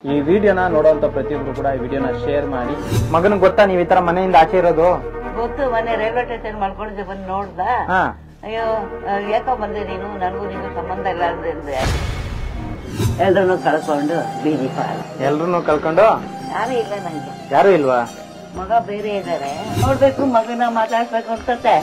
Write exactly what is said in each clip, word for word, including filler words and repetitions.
ಈ ವಿಡಿಯೋನ ನೋಡುವಂತ ಪ್ರತಿಯೊಬ್ರು ಕೂಡ ಈ ವಿಡಿಯೋನ ಶೇರ್ ಮಾಡಿ. ಮಗನ ಗೊತ್ತಾ ನೀವ್ ಈ ತರ ಮನೆಯಿಂದ ಆಚೆ ಇರೋದು? ಗೊತ್ತು, ಮನೆ ರೈಲ್ವೆ ಸ್ಟೇಷನ್ ಮಾಡ್ಕೊಂಡಿದ್ದೆ, ಬಂದು ನೋಡ್ದ. ಅಯ್ಯೋ ಯಾಕೋ ಬಂದೆ ನೀನು, ನನಗೂ ನಿಂಗೂ ಸಂಬಂಧ ಇಲ್ಲ ಅಂದ್ರೆ ಎಲ್ರನ್ನೂ ಕಳ್ಕೊಂಡು ಬೀದಿ ಪಾಲು. ಎಲ್ರು ಕಳ್ಕೊಂಡು ಯಾರು ಇಲ್ಲ ನಂಗೆ. ಯಾರು ಇಲ್ವಾ? ಮಗ ಬೇರೆ ಇದಾರೆ, ನೋಡ್ಬೇಕು, ಮಗನ ಮಾತಾಡ್ಬೇಕು ಅನ್ಸತ್ತೆ.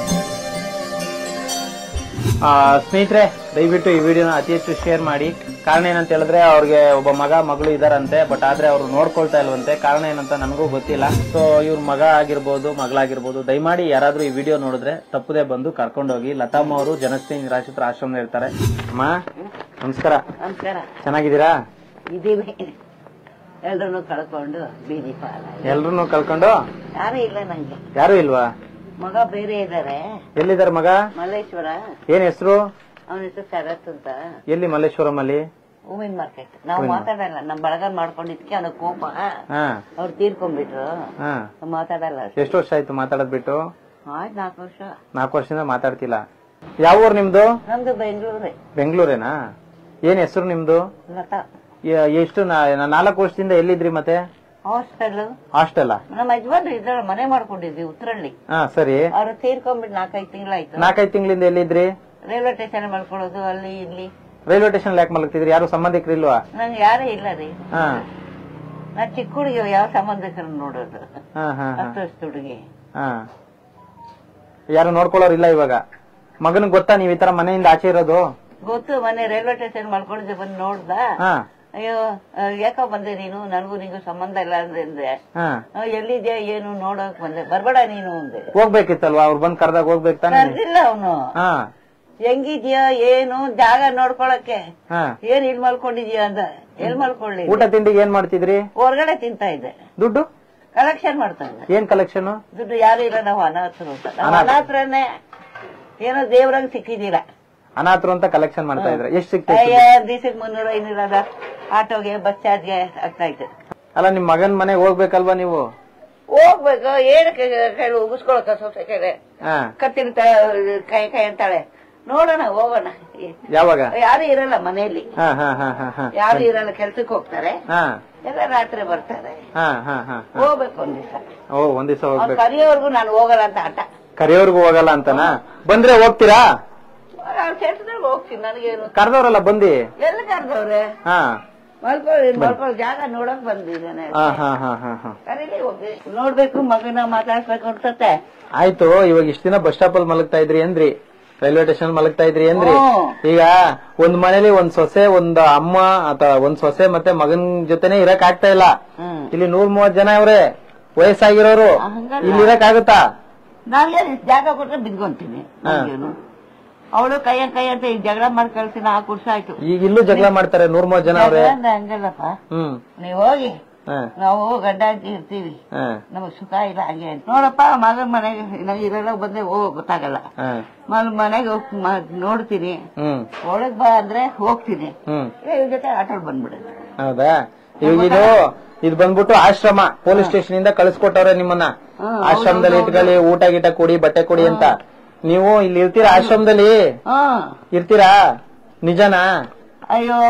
ಸ್ನೇಹಿತರೆ, ದಯವಿಟ್ಟು ಈ ವಿಡಿಯೋನ ಅತಿ ಹೆಚ್ಚು ಶೇರ್ ಮಾಡಿ. ಕಾರಣ ಏನಂತ ಹೇಳಿದ್ರೆ ಅವ್ರಿಗೆ ಒಬ್ಬ ಮಗ ಮಗಳು ಇದಾರಂತೆ, ಬಟ್ ಆದ್ರೆ ಅವ್ರು ನೋಡ್ಕೊಳ್ತಾ ಇಲ್ವಂತೆ. ಕಾರಣ ಏನಂತ ನನಗೂ ಗೊತ್ತಿಲ್ಲ. ಸೊ ಇವ್ರ ಮಗ ಆಗಿರ್ಬೋದು, ಮಗಳಾಗಿರ್ಬೋದು, ದಯಮಾಡಿ ಯಾರಾದ್ರೂ ಈ ವಿಡಿಯೋ ನೋಡಿದ್ರೆ ತಪ್ಪದೆ ಬಂದು ಕರ್ಕೊಂಡೋಗಿ. ಲತಾಮ್ಮ ಅವರು ಜನಸ್ನೇಹಿ ನಿರಾಶ್ರಿತರ ಆಶ್ರಮ ಇರ್ತಾರೆ. ಅಮ್ಮ ನಮಸ್ಕಾರ. ನಮಸ್ಕಾರ. ಚೆನ್ನಾಗಿದ್ದೀರಾ? ಇದೀವಿ. ಎಲ್ರನ್ನೂ ಕಳ್ಕೊಂಡು ಬೀದಿ ಪಾಲ. ಎಲ್ರು ಕಳ್ಕೊಂಡು ಯಾರು ಇಲ್ಲ ನಂಗೆ. ಯಾರು ಇಲ್ವಾ? ಮಗ ಬೇರೆ ಇದಾರೆ. ಎಲ್ಲಿದ್ದಾರೆ ಮಗ? ಮಲ್ಲೇಶ್ವರ. ಏನ್ ಹೆಸರು? ಅವನ ಹೆಸರು ಶರತ್ ಅಂತ. ಎಲ್ಲಿ ಮಲ್ಲೇಶ್ವರಂ ಅಲ್ಲಿ? ಹೂವಿನ ಮಾರ್ಕೆಟ್. ನಾವು ಮಾತಾಡಲ್ಲ, ನಮ್ ಬಳಗ ಮಾಡ್ಕೊಂಡಿದ್ಕೆ ಅವನ ಕೋಪ. ಅವ್ರು ತೀರ್ಕೊಂಡ್ಬಿಟ್ರು, ಮಾತಾಡಲ್ಲ. ಎಷ್ಟು ವರ್ಷ ಆಯ್ತು ಮಾತಾಡದ್ ಬಿಟ್ಟು? ಆಯ್ತು, ನಾಲ್ಕು ವರ್ಷ. ನಾಲ್ಕು ವರ್ಷದಿಂದ ಮಾತಾಡ್ತಿಲ್ಲ. ಯಾವ ಊರ್ ನಿಮ್ದು? ನಮ್ದು ಬೆಂಗಳೂರೇ. ಬೆಂಗಳೂರೇನಾ? ಏನ್ ಹೆಸರು ನಿಮ್ದು? ಲತಾ. ಎಷ್ಟು ನಾಲ್ಕು ವರ್ಷದಿಂದ ಎಲ್ಲಿದ್ರಿ ಮತ್ತೆ? ಹಾಸ್ಟೆಲ್. ಹಾಸ್ಟೆಲ್? ನಮ್ಮ ಯಜಮಾನ್ರು ಇದ್ರ ಮನೆ ಮಾಡ್ಕೊಂಡಿದ್ವಿ ಉತ್ತರಳ್ಳಿ. ಹಾ ಸರಿ. ಅವ್ರು ತೀರ್ಕೊಂಡ್ಬಿಟ್ಟು ನಾಲ್ಕೈದು ತಿಂಗಳಾಯ್ತು. ನಾಲ್ಕೈದು ತಿಂಗಳಿಂದ ಎಲ್ಲಿದ್ರಿ? ರೈಲ್ವೆ ಸ್ಟೇಷನ್ ಮಾಡ್ಕೊಳ್ಳೋದು, ಅಲ್ಲಿ ಇಲ್ಲಿ. ರೈಲ್ವೆ ಸ್ಟೇಷನ್ ಯಾಕೆ ಮಲಗ್ತಿದ್ರಿ? ಯಾರು ಸಂಬಂಧಿಕರು ಇಲ್ವಾ? ನಂಗೆ ಯಾರೇ ಇಲ್ಲ ರೀ. ನಾ ಚಿಕ್ಕ ಹುಡುಗಿ, ಯಾವ ಸಂಬಂಧಿಕರನ್ನ ನೋಡೋದು? ಹತ್ತು ವರ್ಷದ ಹುಡುಗಿ. ಯಾರು ನೋಡ್ಕೊಳ್ಳೋರು ಇಲ್ಲ ಇವಾಗ? ಮಗನಿಗೆ ಗೊತ್ತಾ ನೀವ್ ಈ ತರ ಮನೆಯಿಂದ ಆಚೆ ಇರೋದು? ಗೊತ್ತು, ಮನೆ ರೈಲ್ವೆ ಸ್ಟೇಷನ್ ಮಾಡ್ಕೊಂಡಿದ್ದೆ, ಬಂದು ನೋಡ್ದ. ಅಯ್ಯೋ ಯಾಕೋ ಬಂದೆ ನೀನು, ನನಗೂ ನಿಂಗೂ ಸಂಬಂಧ ಇಲ್ಲ ಅಂದ್ರೆ ಎಲ್ಲಿದ್ಯಾ ಏನು ನೋಡಕ್ ಬಂದೆ, ಬರ್ಬೇಡ ನೀನು ಅಂದೆ. ಹೋಗ್ಬೇಕಿತ್ತಲ್ವಾ? ಅವ್ರು ಬಂದ್ ಕರ್ದಾಗ ಹೋಗ್ಬೇಕು ತಾನೆ? ಕರ್ದಿಲ್ಲ ಅವನು. ಹೆಂಗಿದ್ಯಾ ಏನು ಜಾಗ ನೋಡ್ಕೊಳಕ್ಕೆ, ಏನ್ ಇಲ್ ಮಲ್ಕೊಂಡಿದ್ಯಾ ಅಂತ. ಎಲ್ ಮಲ್ಕೊಳ್ಳಿ? ಊಟ ತಿಂಡಿಗೆ ಏನ್ ಮಾಡ್ತಿದ್ರಿ? ಹೊರಗಡೆ ತಿಂತಾ ಇದ್ದೆ. ದುಡ್ಡು ಕಲೆಕ್ಷನ್ ಮಾಡ್ತಾ ಇದ್ದೆ. ಏನ್ ಕಲೆಕ್ಷನ್? ದುಡ್ಡು ಯಾರು ಇಲ್ಲ, ನಾವು ಅನಾಥರು ಅಂತ. ನಾವು ಅನಾಥರನ್ನೇ ಏನೋ ದೇವ್ರಂಗ್ ಸಿಕ್ಕಿದೀರ. ಅನಾಥರು ಅಂತ ಕಲೆಕ್ಷನ್ ಮಾಡ್ತಾ ಇದ್ರೆ ಎಷ್ಟು ಸಿಕ್ತ? ದಿವಸಕ್ಕೆ ಮುನ್ನೂರು ಐನೂರ ಆಟೋಗೆ, ಬಸ್ ಚಾರ್ಜ್ಗೆ ಆಗ್ತಾ ಇತ್ತು. ಅಲ್ಲ ನಿಮ್ ಮಗನ್ ಮನೆಗೆ ಹೋಗ್ಬೇಕಲ್ವಾ ನೀವು? ಹೋಗ್ಬೇಕು, ಏನಕ್ಕೆ ಕೈ ಉಗಿಸ್ಕೊಳಕ ಸೊಸೆ ಕೈಲೆ ಕತ್ತಿನ ಕೈ ಕೈ ಅಂತಾಳೆ. ನೋಡೋಣ, ಹೋಗೋಣ. ಯಾವಾಗ? ಯಾರು ಇರಲ್ಲ ಮನೆಯಲ್ಲಿ, ಯಾರು ಇರಲ್ಲ, ಕೆಲ್ಸಕ್ಕೆ ಹೋಗ್ತಾರೆ, ಎಲ್ಲ ರಾತ್ರಿ ಬರ್ತಾರೆ. ಹೋಗ್ಬೇಕು ಒಂದ್ ದಿವಸ. ಓ ಒಂದ್ ದಿವಸ ಹೋಗ್ಬೇಕು. ಕರಿಯೋರ್ಗು ನಾನು ಹೋಗಲ್ಲ ಅಂತ ಆಟ. ಕರಿಯೋರ್ಗು ಹೋಗಲ್ಲ ಅಂತನಾ? ಬಂದ್ರೆ ಹೋಗ್ತೀರಾ? ಕೆಲ್ಸದಾಗ ಹೋಗ್ತೀನಿ, ನನಗೇನು. ಕರ್ದವ್ರಲ್ಲ ಬಂದಿ? ಎಲ್ಲಿ ಕರ್ದವ್ರೆ? ಮಲ್ಕೊಳ್ಳಿ ಮಲ್ಕೊಳ್ಳಿ, ಜಾಗ ನೋಡಕ್ ಬಂದಿದ್ದೇನೆ. ಕರೀಲಿ ಹೋಗಿ ನೋಡ್ಬೇಕು, ಮಗನ ಮಾತಾಡ್ಬೇಕು ಅನ್ಸತ್ತೆ. ಆಯ್ತು, ಇವಾಗ ಇಷ್ಟ ದಿನ ಬಸ್ ಸ್ಟಾಪ್ ಅಲ್ಲಿ ಮಲಗ್ತಾ ಇದ್ರಿ ಅಂದ್ರಿ, ರೈಲ್ವೆ ಸ್ಟೇಷನ್ ಮಲಗ್ತಾ ಇದ್ರಿ ಅಂದ್ರಿ. ಈಗ ಒಂದ್ ಮನೇಲಿ ಒಂದ್ ಸೊಸೆ, ಒಂದ್ ಅಮ್ಮ ಅಥವಾ ಒಂದ್ ಸೊಸೆ ಮತ್ತೆ ಮಗನ್ ಜೊತೆನೆ ಇರಕ್ ಆಗ್ತಾ ಇಲ್ಲ. ಇಲ್ಲಿ ನೂರ್ ಮೂವತ್ ಜನ ಅವ್ರೆ, ವಯಸ್ಸಾಗಿರೋರು. ಇಲ್ಲಿ ಇರಕ್ ಆಗುತ್ತಾ? ನಾನೇ ಜಾಗ ಕೊಟ್ರೆ ಬಿದ್ಕೊಂತೀನಿ. ಅವಳು ಕೈಯ ಕೈ ಅಂತ ಈಗ ಜಗಳ ಮಾಡಿ ಕಳ್ಸಿ ನಾಲ್ಕು ವರ್ಷ ಆಯ್ತು. ಈಗ ಇಲ್ಲೂ ಜಗಳ ಮಾಡ್ತಾರೆ ನೂರ್ ಮೂವತ್ ಜನ ಅವ್ರೆ. ಹಂಗಲ್ಲಪ್ಪ, ನೀವ್ ಹೋಗಿ, ನಾವು ಗಂಡ ಅಂತ ಇರ್ತೀವಿ, ನಮಗ್ ಸುಖ ಇಲ್ಲ ಹಾಗೆ ನೋಡಪ್ಪ. ಮಗನ್ ಮನೆಗೆ ನಂಗೆ ಇರೆಲ್ಲ ಬಂದ್ರೆ ಹೋಗ್ ಗೊತ್ತಾಗಲ್ಲ. ಮನೆಗೆ ಹೋಗ್ ನೋಡ್ತೀನಿ, ಒಳಗ್ ಬಾ ಅಂದ್ರೆ ಹೋಗ್ತೀನಿ, ಇವ್ರ ಜೊತೆ ಆಟೋಲ್ ಬಂದ್ಬಿಡುತ್ತೆ. ಹೌದಾ? ಇವಾಗ ಇದು ಇದು ಬಂದ್ಬಿಟ್ಟು ಆಶ್ರಮ, ಪೊಲೀಸ್ ಸ್ಟೇಷನ್ ಇಂದ ಕಳಿಸ್ಕೊಟ್ಟವ್ರೆ ನಿಮ್ಮನ್ನ. ಆಶ್ರಮದಲ್ಲಿ ಇಟ್ಕೊಳ್ಳಿ, ಊಟ ಗೀಟ ಕೊಡಿ, ಬಟ್ಟೆ ಕೊಡಿ ಅಂತ. ನೀವು ಇಲ್ಲಿ ಇರ್ತೀರಾ? ಆಶ್ರಮದಲ್ಲಿ ಇರ್ತೀರಾ? ನಿಜನಾ? ಅಯ್ಯೋ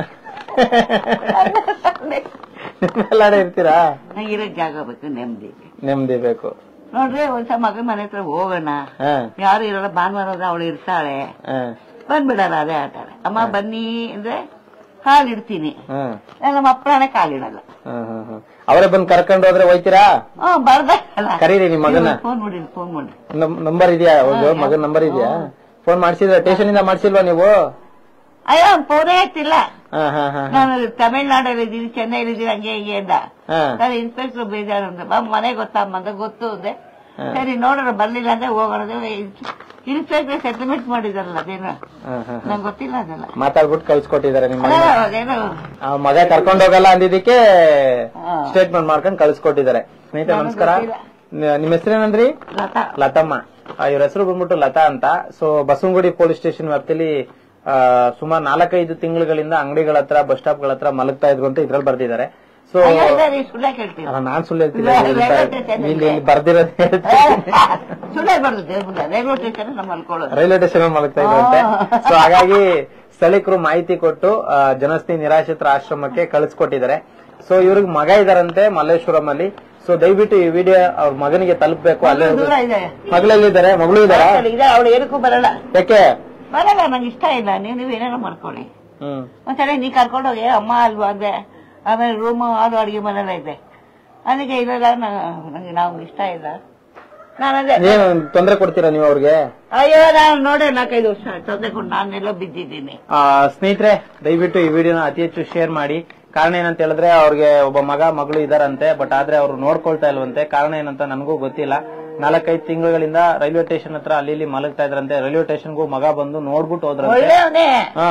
ಎಲ್ಲಾಡೆ ಇರ್ತೀರಾ? ನಂಗೆ ಇರೋ ಜಾಗ ಬೇಕು, ನೆಮ್ಮದಿ ನೆಮ್ಮದಿ ಬೇಕು. ನೋಡ್ರಿ, ಒಂದ್ಸಲ ಮಗನ ಮನೆ ಹತ್ರ ಹೋಗೋಣ, ಯಾರು ಇರಲ್ಲ. ಭಾನುವಾರ ಅವಳು ಇರ್ತಾಳೆ, ಬಂದ್ಬಿಡಲ್ಲ, ಅದೇ ಆಟಾಳೆ. ಅಮ್ಮ ಬನ್ನಿ ಅಂದ್ರೆ ಕಾಲಿಡ್ತೀನಿ, ನಮ್ಮ ಅಪ್ಪನೇ ಕಾಲಿಡಲ್ಲ. ಅವರೇ ಬಂದ್ ಕರ್ಕೊಂಡು ಹೋದ್ರೆ ಹೋಯ್ತೀರಾ? ಹ್ಮ್, ಬರ್ದ ಕರೀರಿ ನಿಮ್ ಮಗನ. ಫೋನ್ ಮಾಡಿ ಫೋನ್ ಮಾಡಿ ನಂಬರ್ ಇದೆಯಾ? ಮಗನ್ ನಂಬರ್ ಇದೆಯಾ? ಫೋನ್ ಮಾಡ್ಸಿದ್ರ? ಸ್ಟೇಷನ್ ಇಂದ ಮಾಡ್ಸಿಲ್ವಾ ನೀವು? ಅಯ್ಯೋ ಫೋನೇ ಆಗ್ತಿಲ್ಲ. ನಾನು ತಮಿಳ್ನಾಡಲ್ಲಿ ಇದ್ದೀನಿ, ಚೆನ್ನೈಲಿ ಇದ್ದೀನಿ, ಹಂಗೆ ಹಿಂಗೆ ಅಂದ. ನಾನು ಇನ್ಸ್ಪೆಕ್ಟರ್ ಬೇಜಾರು ಅಂದೆ. ಮನೆ ಗೊತ್ತಮ್ಮ ಅಂತ. ಗೊತ್ತು ಅಂದೆ. ಸರಿ ನೋಡೋಣ, ಬರ್ಲಿಲ್ಲ ಅಂದ್ರೆ ಹೋಗೋಣ. ಇನ್ಸ್ಪೆಕ್ಟರ್ ಸೆಟಲ್ಮೆಂಟ್ ಮಾಡಿದಾರಲ್ಲ, ಅದೇನೋ ನಂಗೆ ಗೊತ್ತಿಲ್ಲ. ಅದೆಲ್ಲ ಮಾತಾಡ್ಬಿಟ್ಟು ಕಳ್ಸಿಕೊಟ್ಟಿದ್ದಾರೆ ನಿಮ್ಮ ಅದೇನೋ ಮಗ ಕರ್ಕೊಂಡ್ ಹೋಗಲ್ಲ ಅಂದಿದ್ದಕ್ಕೆ ಸ್ಟೇಟ್ಮೆಂಟ್ ಮಾಡ್ಕೊಂಡು ಕಳ್ಸಿಕೊಟ್ಟಿದ್ದಾರೆ. ಸ್ನೇಹಿತರೆ ನಮಸ್ಕಾರ, ನಿಮ್ ಹೆಸರೇನಂದ್ರಿ? ಲತಾ. ಲತಮ್ಮ. ಇವ್ರ ಹೆಸರು ಬಂದ್ಬಿಟ್ಟು ಲತಾ ಅಂತ. ಸೊ ಬಸವನಗುಡಿ ಪೊಲೀಸ್ ಸ್ಟೇಷನ್ ವ್ಯಾಪ್ತಿಯಲ್ಲಿ ಸುಮಾರು ನಾಲ್ಕೈದು ತಿಂಗಳುಗಳಿಂದ ಅಂಗಡಿಗಳ ಹತ್ರ, ಬಸ್ ಸ್ಟಾಪ್ ಗಳ ಹತ್ರ ಮಲಗ್ತಾ ಇದ್ರು ಅಂತ ಇದ್ರಲ್ಲಿ ಬರ್ದಿದ್ದಾರೆ. ಸೊ ಸುಳ್ಳ ಕೇಳ್ತೀನಿ ನಾನ್ ಸುಳ್ಳು ಹೇಳ್ತೀನಿ ಇಲ್ಲಿ ಬರ್ದಿರೋದು ಸುಳ್ಳೆ ಬರ್ತದೆ ರೈಲ್ವೆ ಸ್ಟೇಷನ್ ನಮ್ಮ ಮಲ್ಕೊಳ್ಳೋದು ರೈಲ್ವೆ ಸ್ಟೇಷನ್ ಮಲಗ್ತಾ ಇದ್ರಂತೆ. ಸೊ ಹಾಗಾಗಿ ಸ್ಥಳೀಕರು ಮಾಹಿತಿ ಕೊಟ್ಟು ಜನಸ್ನೇಹಿ ನಿರಾಶ್ರಿತರ ಆಶ್ರಮಕ್ಕೆ ಕಳಿಸ್ಕೊಟ್ಟಿದ್ದಾರೆ. ಸೊ ಇವ್ರಿಗೆ ಮಗ ಇದಾರಂತೆ ಮಲ್ಲೇಶ್ವರಂ ಅಲ್ಲಿ. ಸೊ ದಯವಿಟ್ಟು ಈ ವಿಡಿಯೋ ಅವ್ರ ಮಗನಿಗೆ ತಲುಪಬೇಕು. ಅಲ್ಲೇ ಮಗಳೆಲ್ಲಿದ್ದಾರೆ? ಮಗಳು ಇದಾರ? ಅವಳು ಏನಕ್ಕೂ ಬರಲ್ಲ. ಯಾಕೆ ಬರಲ್ಲ? ನಂಗೆ ಇಷ್ಟ ಇಲ್ಲ. ನೀವು ನೀವು ಏನಾರ ಮಾಡ್ಕೊಳ್ಳಿ. ಹ್ಮ್ ಒಂದ್ಸಲ ನೀ ಕರ್ಕೊಂಡೋಗಿ ಅಮ್ಮ ಅಲ್ವಾ ಅಂದೆ. ಆಮೇಲೆ ರೂಮ್ ಅದು ಅಡಿಗೆ ಮನೆಲ್ಲ ಇದೆ. ಅದಕ್ಕೆ ಇಲ್ಲ ನಂಗೆ ನಾವು ಇಷ್ಟ ಇಲ್ಲ. ನಾನಂದ್ರೆ ತೊಂದರೆ ಕೊಡ್ತೀರಾ ನೀವು ಅವ್ರಿಗೆ? ಅಯ್ಯೋ ನಾನು ನೋಡಿ ನಾಲ್ಕೈದು ವರ್ಷ ತೊಂದರೆ ಕೊಟ್ಟು ನಾನೆಲ್ಲೋ ಬಿದ್ದಿದ್ದೀನಿ. ಸ್ನೇಹಿತರೆ ದಯವಿಟ್ಟು ಈ ವಿಡಿಯೋನ ಅತಿ ಹೆಚ್ಚು ಶೇರ್ ಮಾಡಿ. ಕಾರಣ ಏನಂತ ಹೇಳಿದ್ರೆ ಅವ್ರಿಗೆ ಒಬ್ಬ ಮಗ ಮಗಳು ಇದಾರಂತೆ, ಬಟ್ ಆದ್ರೆ ಅವ್ರು ನೋಡ್ಕೊಳ್ತಾ ಇಲ್ವಂತೆ. ಕಾರಣ ಏನಂತ ನನಗೂ ಗೊತ್ತಿಲ್ಲ. ನಾಲ್ಕೈದು ತಿಂಗಳಿಂದ ರೈಲ್ವೆ ಸ್ಟೇಷನ್ ಹತ್ರ ಅಲ್ಲಿ ಇಲ್ಲಿ ಮಲಗ್ತಾ ಇದ್ರಂತೆ. ರೈಲ್ವೆ ಸ್ಟೇಷನ್ಗೂ ಮಗ ಬಂದು ನೋಡ್ಬಿಟ್ಟು ಹೋದ್ರಂತೆ. ಒಳ್ಳೆಯವನೇ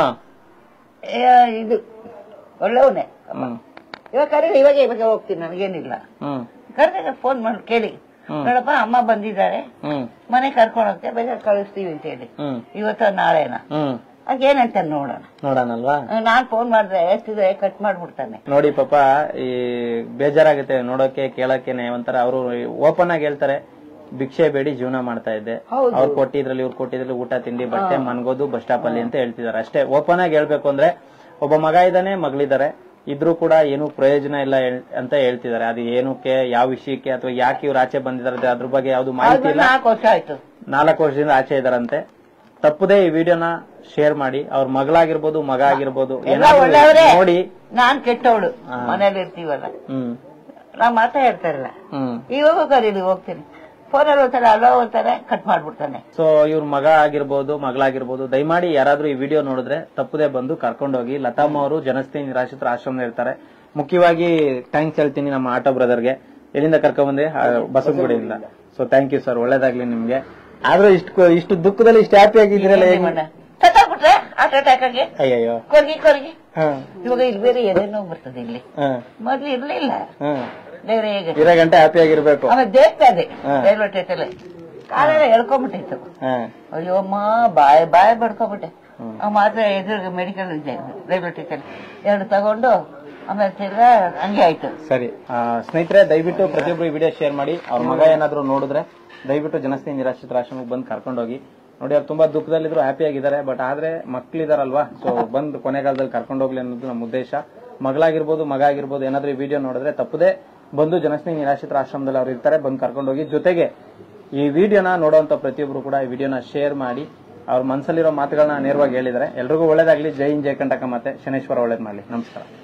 ಇದು ಒಳ್ಳೆಯವನೇ. ಇವಾಗ ಕರೀ ಇವಾಗ ಇವಾಗ ಹೋಗ್ತೀನಿ, ನನಗೇನಿಲ್ಲ. ಕರೆದಾಗ ಫೋನ್ ಮಾಡಿ ಕೇಳಿ, ನೋಡಪ್ಪ ಅಮ್ಮ ಬಂದಿದ್ದಾರೆ, ಮನೆ ಕರ್ಕೊಂಡು ಹೋಗ್ತೇವೆ, ಬೇಕಾದ್ರೆ ಕಳಿಸ್ತೀವಿ ಅಂತ ಹೇಳಿ. ಇವತ್ತ ನಾಳೆನ ಅದೇನಂತ ನೋಡೋಣ ನೋಡೋಣಲ್ವಾ. ನಾನ್ ಫೋನ್ ಮಾಡಿದ್ರೆ ಎಷ್ಟಿದೆ ಕಟ್ ಮಾಡ್ಬಿಡ್ತಾನೆ. ನೋಡಿ ಪಾಪ ಈ ಬೇಜಾರಾಗುತ್ತೆ ನೋಡೋಕೆ ಕೇಳಕ್ಕೇನೆ. ಒಂಥರ ಅವರು ಓಪನ್ ಆಗಿ ಹೇಳ್ತಾರೆ, ಭಿಕ್ಷೆ ಬೇಡಿ ಜೀವನ ಮಾಡ್ತಾ ಇದ್ದೆ, ಅವ್ರು ಕೊಟ್ಟಿದ್ರಲ್ಲಿ ಇವ್ರು ಕೊಟ್ಟಿದ್ರಲ್ಲಿ ಊಟ ತಿಂಡಿ ಬಟ್ಟೆ ಮನ್ಗೋದು ಬಸ್ ಸ್ಟಾಪ್ ಅಲ್ಲಿ ಅಂತ ಹೇಳ್ತಿದಾರೆ ಅಷ್ಟೇ. ಓಪನ್ ಆಗಿ ಹೇಳ್ಬೇಕು ಅಂದ್ರೆ ಒಬ್ಬ ಮಗ ಇದ್ದಾನೆ, ಮಗಳಿದ್ದಾರೆ, ಇದ್ರೂ ಕೂಡ ಏನು ಪ್ರಯೋಜನ ಇಲ್ಲ ಅಂತ ಹೇಳ್ತಿದ್ದಾರೆ. ಅದು ಏನಕ್ಕೆ, ಯಾವ ವಿಷಯಕ್ಕೆ, ಅಥವಾ ಯಾಕೆ ಇವ್ರು ಆಚೆ ಬಂದಿದ್ದಾರೆ ಅದ್ರ ಬಗ್ಗೆ ಯಾವ್ದು ಮಾಹಿತಿ ಇಲ್ಲ. ನಾಲ್ಕು ವರ್ಷ ಆಯ್ತು, ನಾಲ್ಕು ವರ್ಷದಿಂದ ಆಚೆ ಇದಾರಂತೆ. ತಪ್ಪದೇ ಈ ವಿಡಿಯೋನ ಶೇರ್ ಮಾಡಿ. ಅವ್ರ ಮಗಳಾಗಿರ್ಬೋದು ಮಗ ಆಗಿರ್ಬೋದು ನೋಡಿ. ನಾನ್ ಕೆಟ್ಟವಳು, ಮನೇಲಿ ಇರ್ತೀವಲ್ಲ, ಹ್ಮ್ ನಾ ಮಾತಾ ಹೇಳ್ತಾ ಇಲ್ಲ. ಇವಾಗ ಕರೀಲಿ ಹೋಗ್ತೀನಿ, ಫೋನಲ್ಲಿ ಹೋಗ್ತಾರೆ, ಅಲ್ಲೋ ಹೋಗ್ತಾರೆ, ಕಟ್ ಮಾಡ್ಬಿಡ್ತಾನೆ. ಸೊ ಇವ್ರ ಮಗ ಆಗಿರ್ಬೋದು ಮಗಳಾಗಿರ್ಬೋದು ದಯಮಾಡಿ ಯಾರಾದ್ರೂ ಈ ವಿಡಿಯೋ ನೋಡಿದ್ರೆ ತಪ್ಪದೇ ಬಂದು ಕರ್ಕೊಂಡೋಗಿ. ಲತಾಮ್ಮ ಅವರು ಜನಸ್ನೇಹಿ ನಿರಾಶ್ರಿತರ ಆಶ್ರಮ ಇರ್ತಾರೆ. ಮುಖ್ಯವಾಗಿ ಥ್ಯಾಂಕ್ಸ್ ಹೇಳ್ತೀನಿ ನಮ್ಮ ಆಟೋ ಬ್ರದರ್ಗೆ, ಎಲ್ಲಿಂದ ಕರ್ಕೊಂಡ್ ಬಂದೆ? ಬಸವನಗುಡಿಯಿಂದ. ಸೊ ಥ್ಯಾಂಕ್ ಯು ಸರ್, ಒಳ್ಳೇದಾಗ್ಲಿ ನಿಮ್ಗೆ. ಆದ್ರೂ ಇಷ್ಟು ಇಷ್ಟು ದುಃಖದಲ್ಲಿ ಇಷ್ಟು ಹ್ಯಾಪಿ ಆಗಿದ್ದೀರಲ್ಲ, ಸತ್ತಾಗ್ಬಿಟ್ರೆ ಹಾರ್ಟ್ ಅಟ್ಯಾಕ್ ಆಗಿ ಅಯ್ಯೋ ಕೊರ್ಗಿ ಕೊರ್ಗಿ. ಇವಾಗ ಇಲ್ಲಿ ಬೇರೆ ಏನೇನೋ ಬರ್ತದೆ, ಇಲ್ಲಿ ಮೊದ್ಲು ಇರ್ಲಿಲ್ಲ. ದೇವ್ರೆ ಹೇಗೆ ಇರೋ ಗಂಟೆ ಹ್ಯಾಪಿ ಆಗಿರ್ಬೇಕು. ಆಮೇಲೆ ದೇಖ್ತಾ ಇದೆ ರೈಲ್ವೆ ಸ್ಟೇಷನ್ ಕಾಲೆಲ್ಲ ಎಳ್ಕೊಂಡ್ಬಿಟ್ಟಿತ್ತು. ಅಯ್ಯೋ ಅಮ್ಮ ಬಾಯ್ ಬಾಯ್ ಬಡ್ಕೊಂಡ್ಬಿಟ್ಟೆ. ಮಾತ್ರ ಎದುರು ಮೆಡಿಕಲ್ ಇದೆ ರೈಲ್ವೆ ಸ್ಟೇಷನ್, ಎರಡು ತಗೊಂಡು ಆಮೇಲೆ ಹಂಗೆ ಆಯ್ತು. ಸರಿ ಸ್ನೇಹಿತರೆ, ದಯವಿಟ್ಟು ಪ್ರತಿಯೊಬ್ಬರು ಈ ವಿಡಿಯೋ ಶೇರ್ ಮಾಡಿ. ಅವ್ರ ಮಗ ಏನಾದ್ರು ನೋಡಿದ್ರೆ ದಯವಿಟ್ಟು ಜನಸ್ನೇಹಿ ನಿರಾಶ್ರಿತರ ಆಶ್ರಮಕ್ಕೆ ಬಂದು ಕರ್ಕೊಂಡೋಗಿ. ನೋಡಿ ಅವ್ರು ತುಂಬಾ ದುಃಖದಲ್ಲಿದ್ರು, ಹ್ಯಾಪಿ ಆಗಿದ್ದಾರೆ, ಬಟ್ ಆದ್ರೆ ಮಕ್ಳಿದಾರಲ್ವಾ, ಸೊ ಬಂದು ಕೊನೆಗಾಲದಲ್ಲಿ ಕರ್ಕೊಂಡೋಗ್ಲಿ ಅನ್ನೋದು ನಮ್ಮ ಉದ್ದೇಶ. ಮಗಳಾಗಿರ್ಬೋದು ಮಗ ಆಗಿರ್ಬೋದು ಏನಾದ್ರೂ ಈ ವಿಡಿಯೋ ನೋಡಿದ್ರೆ ತಪ್ಪದೆ ಬಂದು ಜನಸ್ನೇಹಿ ನಿರಾಶ್ರಿತರ ಆಶ್ರಮದಲ್ಲಿ ಅವ್ರು ಇರ್ತಾರೆ, ಬಂದು ಕರ್ಕೊಂಡೋಗಿ. ಜೊತೆಗೆ ಈ ವಿಡಿಯೋನ ನೋಡುವಂತ ಪ್ರತಿಯೊಬ್ರು ಕೂಡ ಈ ವಿಡಿಯೋನ ಶೇರ್ ಮಾಡಿ. ಅವ್ರ ಮನಸ್ಸಲ್ಲಿರೋ ಮಾತುಗಳನ್ನ ನೇರವಾಗಿ ಹೇಳಿದ್ದಾರೆ. ಎಲ್ರಿಗೂ ಒಳ್ಳೇದಾಗ್ಲಿ. ಜೈ ಹಿಂದ್ ಜೈ ಕಂಟಕ. ಮತ್ತೆ ಶನೇಶ್ವರ ಒಳ್ಳೇದ್ ಮಾಡ್ಲಿ. ನಮಸ್ಕಾರ.